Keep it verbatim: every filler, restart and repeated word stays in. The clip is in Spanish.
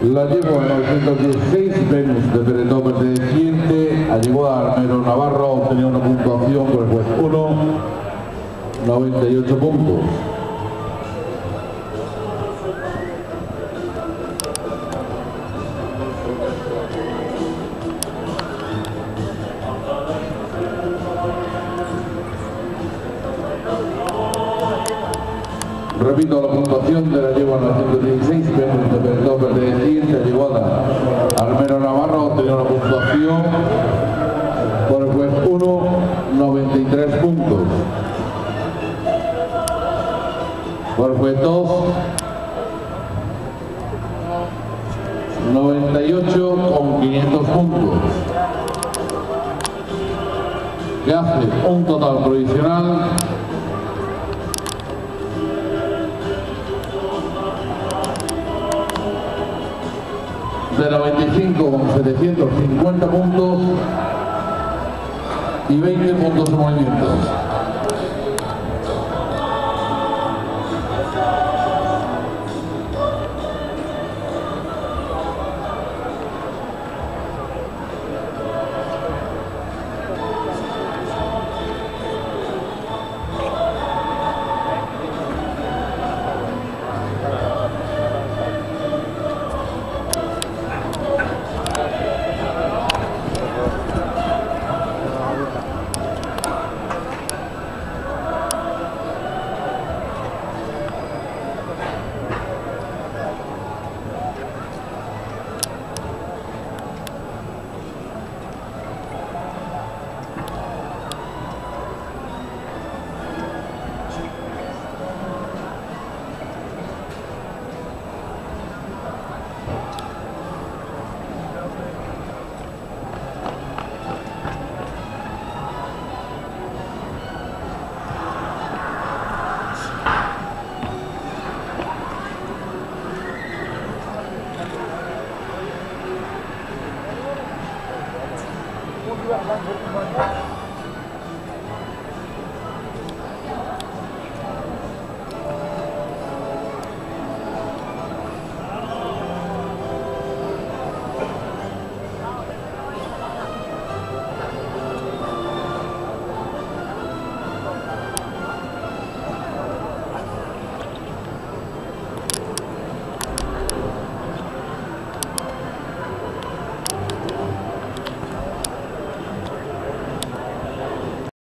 La llevo a novecientos dieciséis, Venus de Peretón perteneciente a llegó a Armero Navarro, obtenía una puntuación por el juez uno, noventa y ocho puntos. Repito, la puntuación de la yegua novecientos dieciséis, Venus de Peretón perteneciente a Yeguada Armero Navarro, obtenía una puntuación por el juez uno, noventa y tres puntos. Por el juez dos, noventa y ocho con quinientos puntos. Que hace un total provisional de noventa y cinco con setecientos cincuenta puntos y veinte puntos de movimiento. Gracias.